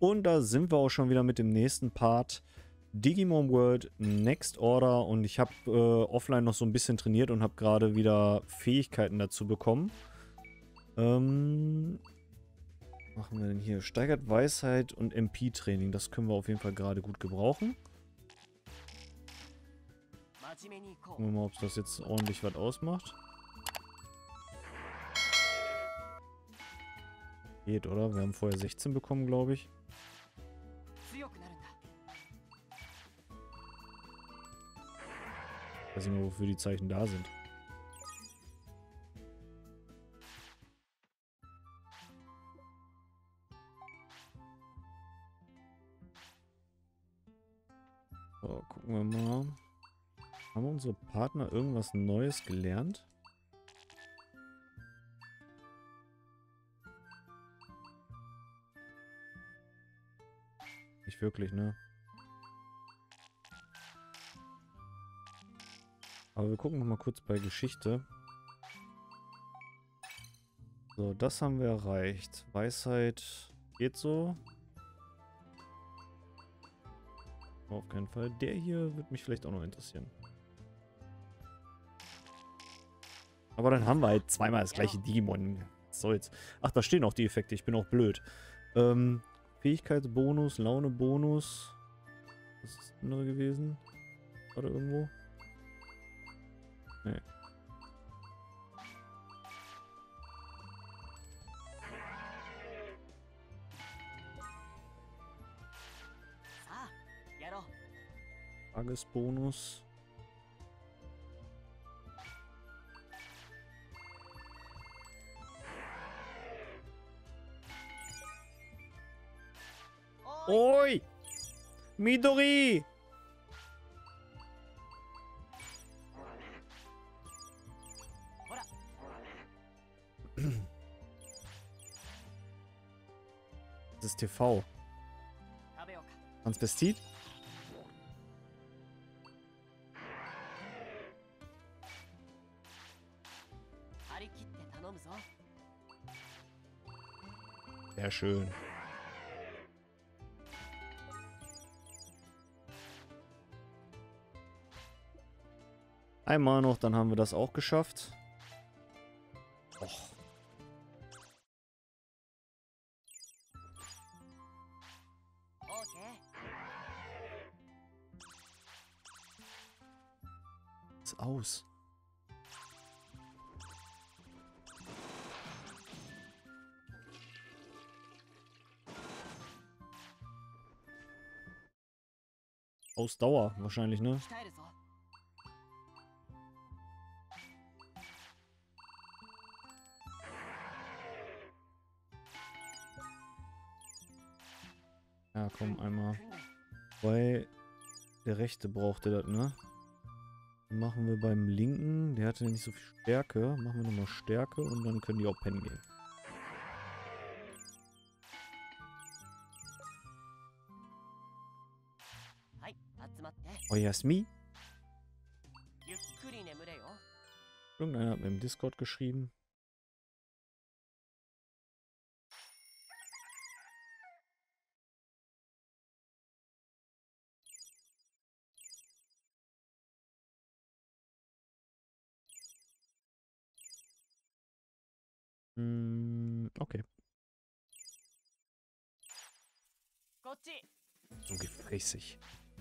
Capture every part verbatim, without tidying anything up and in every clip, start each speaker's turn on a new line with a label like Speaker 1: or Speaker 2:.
Speaker 1: Und da sind wir auch schon wieder mit dem nächsten Part. Digimon World Next Order. Und ich habe äh, offline noch so ein bisschen trainiert und habe gerade wieder Fähigkeiten dazu bekommen. Ähm, was machen wir denn hier? Steigert Weisheit und M P-Training. Das können wir auf jeden Fall gerade gut gebrauchen. Gucken wir mal, ob das jetzt ordentlich was ausmacht. Geht, oder? Wir haben vorher sechzehn bekommen, glaube ich. Ich weiß nicht mehr, wofür die Zeichen da sind. So, gucken wir mal. Haben unsere Partner irgendwas Neues gelernt? Nicht wirklich, ne? Aber wir gucken noch mal kurz bei Geschichte. So, das haben wir erreicht. Weisheit geht so. Auf keinen Fall. Der hier wird mich vielleicht auch noch interessieren. Aber dann haben wir halt zweimal das gleiche Digimon. Was soll's. Ach, da stehen auch die Effekte. Ich bin auch blöd. Ähm, Fähigkeitsbonus, Launebonus. Was ist das andere gewesen? War da irgendwo? Nee. Tagesbonus. Oi! Midori! Das ist T V. Transvestit? Sehr schön. Einmal noch, dann haben wir das auch geschafft. Och. Ist aus. Ausdauer wahrscheinlich, ne? Ja, komm, einmal. Weil der rechte brauchte das, ne? Dann machen wir beim linken, der hatte nicht so viel Stärke. Machen wir nochmal Stärke und dann können die auch pennen gehen. Oh, Yasmi? Irgendeiner hat mir im Discord geschrieben. Hm, okay. So gefräßig.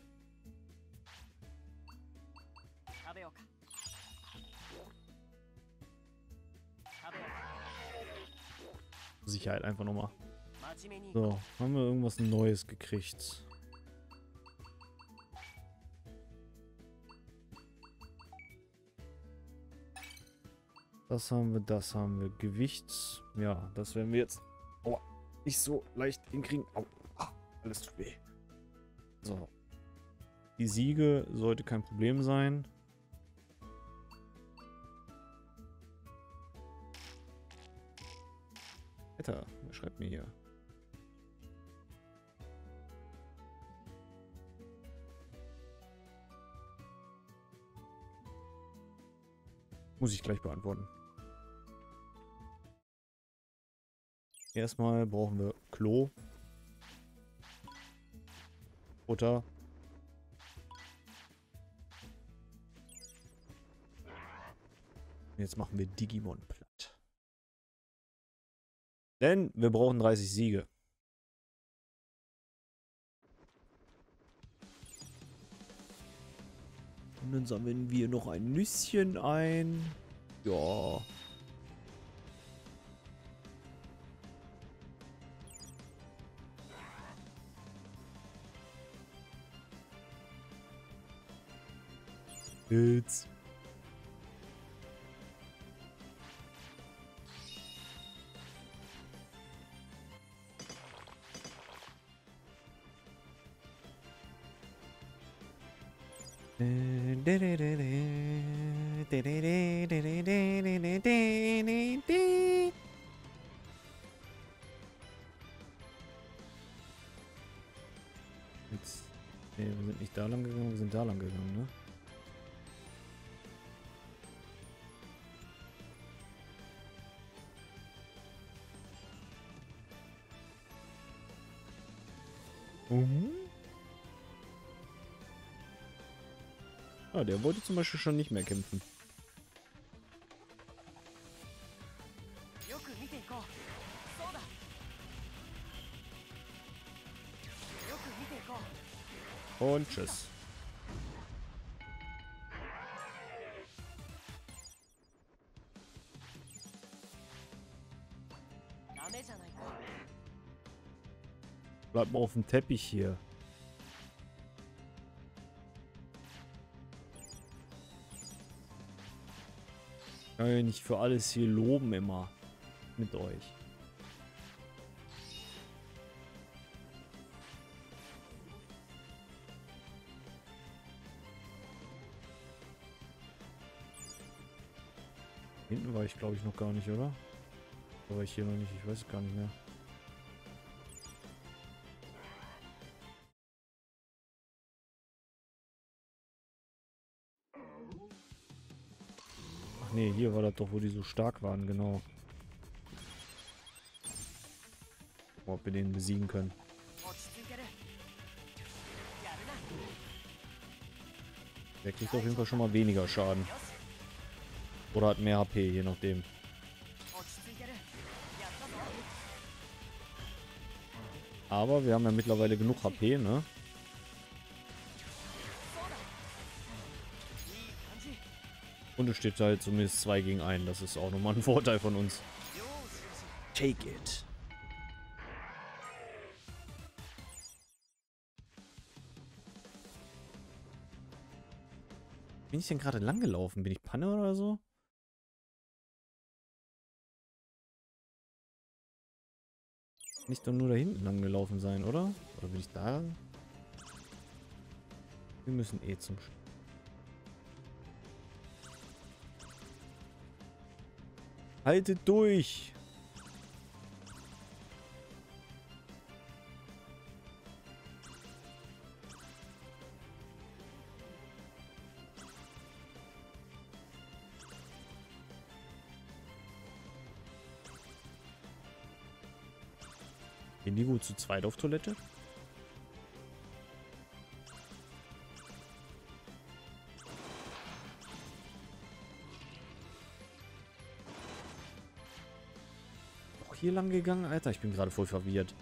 Speaker 1: Sicherheit einfach nochmal. So, haben wir irgendwas Neues gekriegt? Das haben wir, das haben wir. Gewicht. Ja, das werden wir jetzt oh, nicht so leicht hinkriegen. Au, ah, alles tut weh. So. Die Siege sollte kein Problem sein. Alter, wer schreibt mir hier? Muss ich gleich beantworten. Erstmal brauchen wir Klo. Futter. Jetzt machen wir Digimon platt. Denn wir brauchen dreißig Siege. Und dann sammeln wir noch ein Nüsschen ein. Ja. Jetzt. Jetzt. Nee, wir sind nicht da lang gegangen, wir sind da lang gegangen, ne? Mhm. Ah, der wollte zum Beispiel schon nicht mehr kämpfen. Und tschüss. Bleib mal auf dem Teppich hier. Ich kann ja nicht für alles hier loben immer. Mit euch. Hinten war ich, glaube ich, noch gar nicht, oder? Da war ich hier noch nicht, ich weiß es gar nicht mehr. Ach nee, hier war das doch, wo die so stark waren, genau. Ob wir den besiegen können. Der kriegt auf jeden Fall schon mal weniger Schaden. Oder hat mehr H P, je nachdem. Aber wir haben ja mittlerweile genug H P, ne? Und es steht halt zumindest zwei gegen einen. Das ist auch nochmal ein Vorteil von uns. Take it. Bin ich denn gerade lang gelaufen? Bin ich Panne oder so? Nicht doch nur da hinten lang gelaufen sein, oder? Oder bin ich da? Wir müssen eh zum Sch Haltet durch! Gehen die wohl zu zweit auf Toilette? Auch hier lang gegangen? Alter, ich bin gerade voll verwirrt.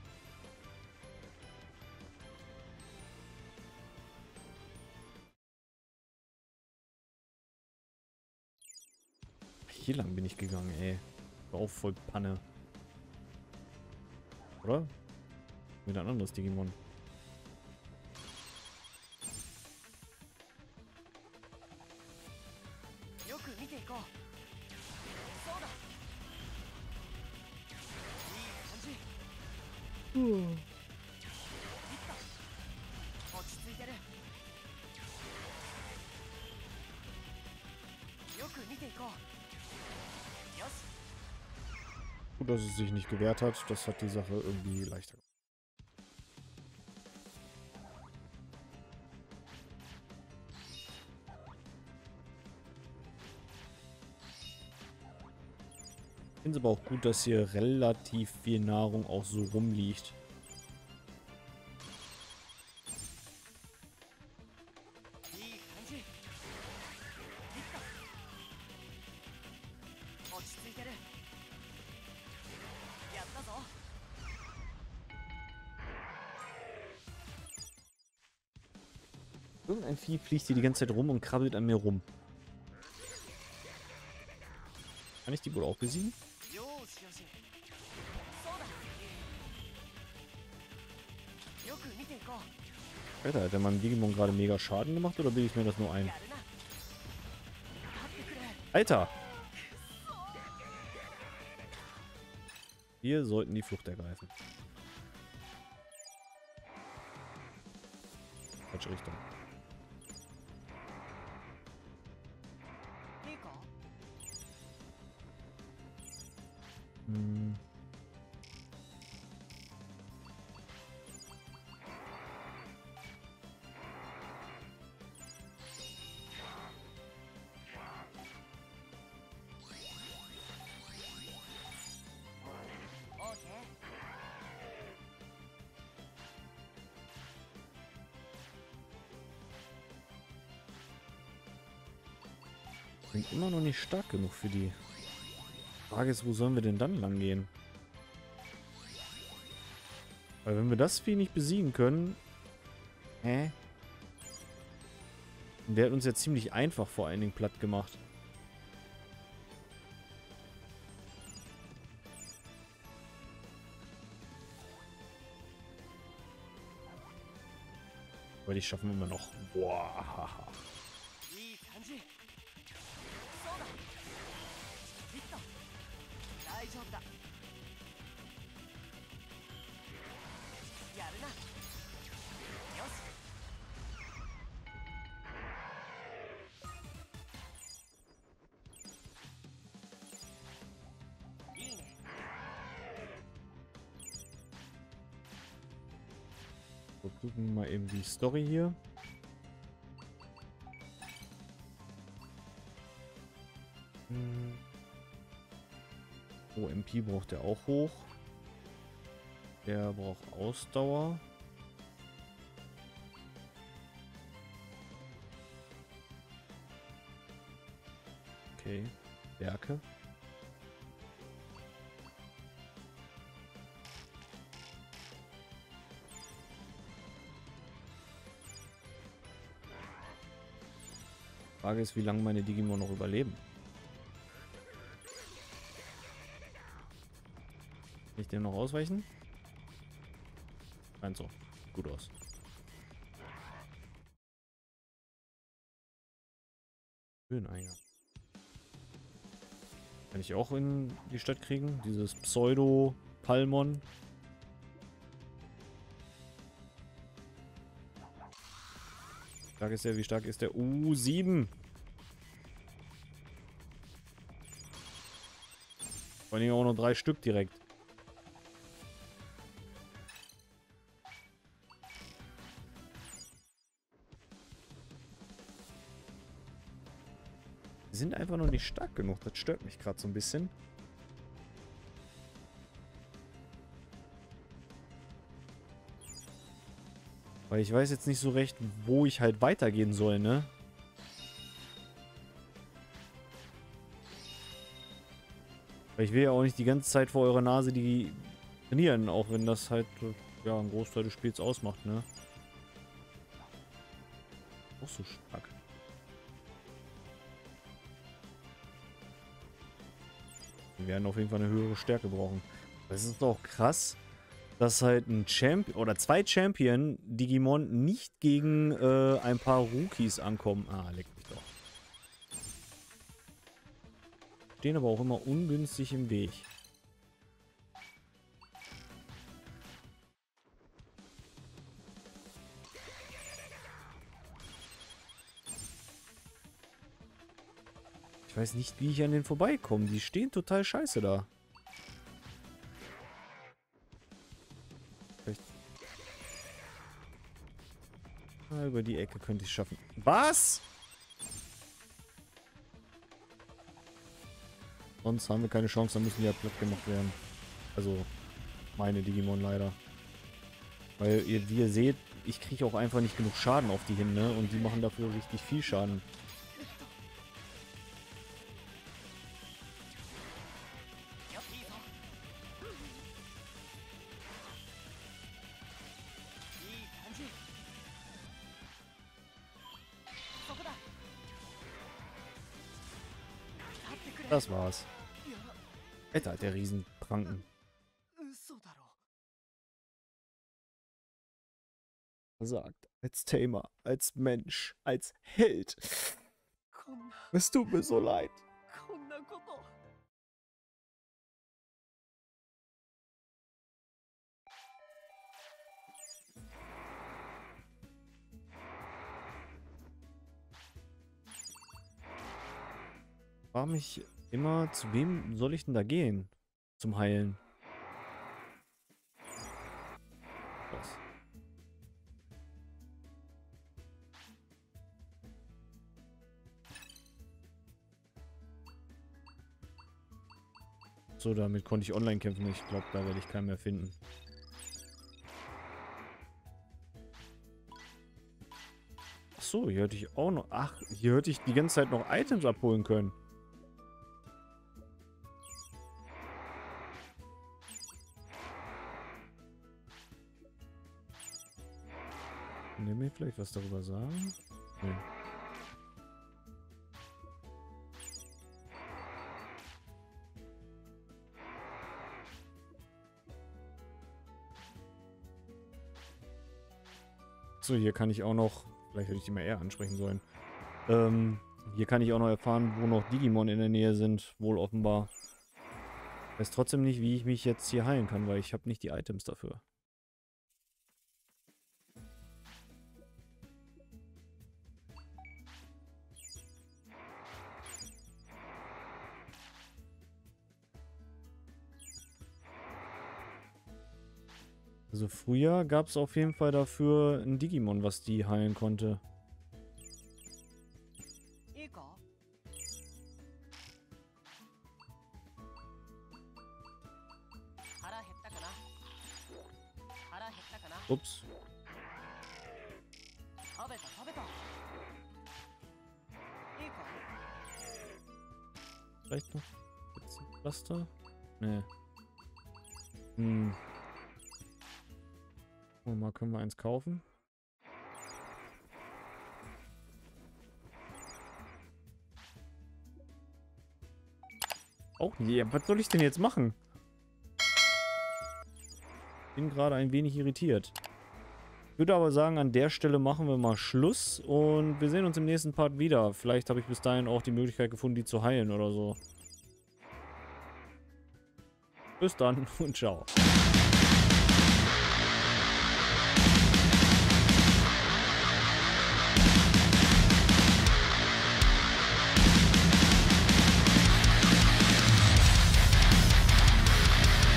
Speaker 1: Hier lang bin ich gegangen, ey. War auch voll Panne. Oder? Wieder ein anderes Digimon. Uh. Gut, dass es sich nicht gewehrt hat. Das hat die Sache irgendwie leichter gemacht. Ich finde es aber auch gut, dass hier relativ viel Nahrung auch so rumliegt. Irgendein Vieh fliegt hier die ganze Zeit rum und krabbelt an mir rum. Kann ich die wohl auch besiegen? Alter, hat der Mann Digimon gerade mega Schaden gemacht oder bilde ich mir das nur ein? Alter! Wir sollten die Flucht ergreifen. Falsche Richtung. Hm. Bin immer noch nicht stark genug für die. Frage ist, wo sollen wir denn dann lang gehen? Weil wenn wir das Vieh nicht besiegen können... Hä? Der hat uns ja ziemlich einfach vor allen Dingen platt gemacht. Aber die schaffen wir immer noch. Boah. So, gucken wir mal eben die Story hier. Hm. Oh, M P braucht er auch hoch. Der braucht Ausdauer. Okay, Werke. Frage ist, wie lange meine Digimon noch überleben. Kann ich dem noch ausweichen? Nein, so. Sieht gut aus. Höheneingang. Kann ich auch in die Stadt kriegen? Dieses Pseudo-Palmon. Wie stark ist der? Wie stark ist der? Uh, sieben. Vor allem auch noch drei Stück direkt. Die sind einfach noch nicht stark genug. Das stört mich gerade so ein bisschen. Weil ich weiß jetzt nicht so recht, wo ich halt weitergehen soll, ne? Weil ich will ja auch nicht die ganze Zeit vor eurer Nase die trainieren, auch wenn das halt ja einen Großteil des Spiels ausmacht, ne? Auch so stark. Wir werden auf jeden Fall eine höhere Stärke brauchen. Das ist doch krass, dass halt ein Champion oder zwei Champion Digimon nicht gegen äh, ein paar Rookies ankommen. Ah, leck mich doch. Stehen aber auch immer ungünstig im Weg. Ich weiß nicht, wie ich an den vorbeikomme. Die stehen total scheiße da. Vielleicht. Ah, über die Ecke könnte ich es schaffen. Was? Sonst haben wir keine Chance, dann müssen die ja platt gemacht werden. Also, meine Digimon leider. Weil, ihr, wie ihr seht, ich kriege auch einfach nicht genug Schaden auf die hin, ne? Und die machen dafür richtig viel Schaden. Das war's. Alter, der Riesenpranken. Sagt, als Tamer, als Mensch, als Held. Es tut mir so leid. Ich frage mich immer, zu wem soll ich denn da gehen? Zum Heilen. Was? So, damit konnte ich online kämpfen. Ich glaube, da werde ich keinen mehr finden. Ach so, hier hätte ich auch noch... Ach, hier hätte ich die ganze Zeit noch Items abholen können. Kann der mir vielleicht was darüber sagen? Nee. So, hier kann ich auch noch, vielleicht hätte ich die mal eher ansprechen sollen. Ähm, hier kann ich auch noch erfahren, wo noch Digimon in der Nähe sind, wohl offenbar. Ich weiß trotzdem nicht, wie ich mich jetzt hier heilen kann, weil ich habe nicht die Items dafür. Also früher gab es auf jeden Fall dafür ein Digimon, was die heilen konnte. Ups. Vielleicht noch jetzt ein Pflaster? Nee. Hm. Oh, mal können wir eins kaufen. Auch nie. Was soll ich denn jetzt machen? Bin gerade ein wenig irritiert. Ich würde aber sagen, an der Stelle machen wir mal Schluss und wir sehen uns im nächsten Part wieder. Vielleicht habe ich bis dahin auch die Möglichkeit gefunden, die zu heilen oder so. Bis dann und ciao.